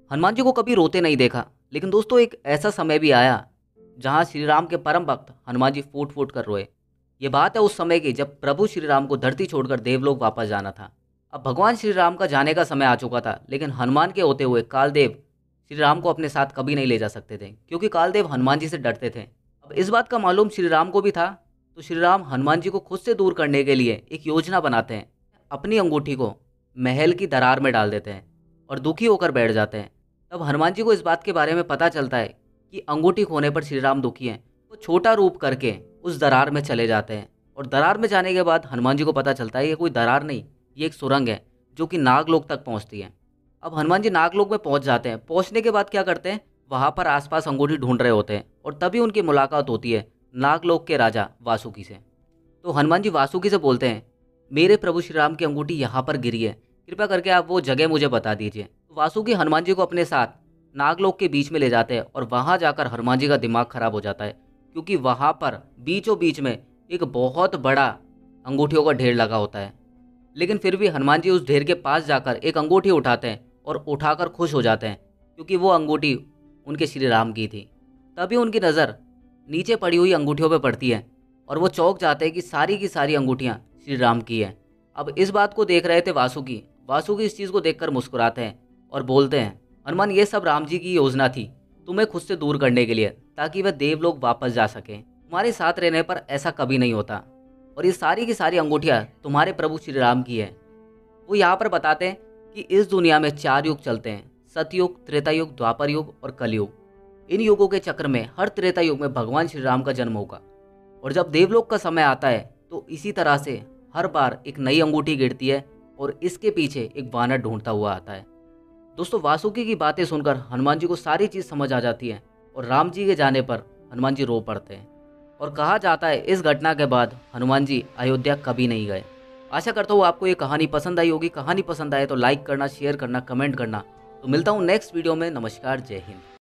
हनुमान जी को कभी रोते नहीं देखा, लेकिन दोस्तों एक ऐसा समय भी आया जहां श्री राम के परम भक्त हनुमान जी फूट फूट कर रोए। ये बात है उस समय की जब प्रभु श्री राम को धरती छोड़कर देवलोक वापस जाना था। अब भगवान श्री राम का जाने का समय आ चुका था, लेकिन हनुमान के होते हुए कालदेव श्री राम को अपने साथ कभी नहीं ले जा सकते थे, क्योंकि कालदेव हनुमान जी से डरते थे। अब इस बात का मालूम श्री राम को भी था, तो श्री राम हनुमान जी को खुद से दूर करने के लिए एक योजना बनाते हैं। अपनी अंगूठी को महल की दरार में डाल देते हैं और दुखी होकर बैठ जाते हैं। तब हनुमान जी को इस बात के बारे में पता चलता है कि अंगूठी खोने पर श्री राम दुखी हैं। वो छोटा रूप करके उस दरार में चले जाते हैं और दरार में जाने के बाद हनुमान जी को पता चलता है ये कोई दरार नहीं, ये एक सुरंग है जो कि नागलोक तक पहुंचती है। अब हनुमान जी नागलोक में पहुंच जाते हैं। पहुंचने के बाद क्या करते हैं, वहां पर आसपास अंगूठी ढूंढ रहे होते हैं और तभी उनकी मुलाकात होती है नागलोक के राजा वासुकी से। तो हनुमान जी वासुकी से बोलते हैं, मेरे प्रभु श्री राम की अंगूठी यहाँ पर गिरी है, कृपया करके आप वो जगह मुझे बता दीजिए। तो वासुकी हनुमान जी को अपने साथ नागलोक के बीच में ले जाते हैं और वहाँ जाकर हनुमान जी का दिमाग खराब हो जाता है, क्योंकि वहाँ पर बीचों बीच में एक बहुत बड़ा अंगूठियों का ढेर लगा होता है। लेकिन फिर भी हनुमान जी उस ढेर के पास जाकर एक अंगूठी उठाते हैं और उठाकर खुश हो जाते हैं, क्योंकि वो अंगूठी उनके श्री राम की थी। तभी उनकी नज़र नीचे पड़ी हुई अंगूठियों पर पड़ती है और वो चौंक जाते हैं कि सारी की सारी अंगूठियाँ श्री राम की है। अब इस बात को देख रहे थे वासुकी। वासुकी इस चीज़ को देखकर मुस्कुराते हैं और बोलते हैं, हनुमान ये सब राम जी की योजना थी तुम्हें खुद से दूर करने के लिए, ताकि वह देवलोक वापस जा सके। तुम्हारे साथ रहने पर ऐसा कभी नहीं होता और ये सारी की सारी अंगूठियाँ तुम्हारे प्रभु श्री राम की है। वो यहाँ पर बताते हैं कि इस दुनिया में 4 युग चलते हैं, सतयुग, त्रेता युग, द्वापर युग और कलयुग। इन युगों के चक्र में हर त्रेता युग में भगवान श्री राम का जन्म होगा और जब देवलोक का समय आता है तो इसी तरह से हर बार एक नई अंगूठी गिरती है और इसके पीछे एक वानर ढूंढता हुआ आता है। दोस्तों वासुकी की बातें सुनकर हनुमान जी को सारी चीज़ समझ आ जाती है और राम जी के जाने पर हनुमान जी रो पड़ते हैं और कहा जाता है इस घटना के बाद हनुमान जी अयोध्या कभी नहीं गए। आशा करता हूँ आपको ये कहानी पसंद आई होगी। कहानी पसंद आए तो लाइक करना, शेयर करना, कमेंट करना। तो मिलता हूँ नेक्स्ट वीडियो में। नमस्कार, जय हिंद।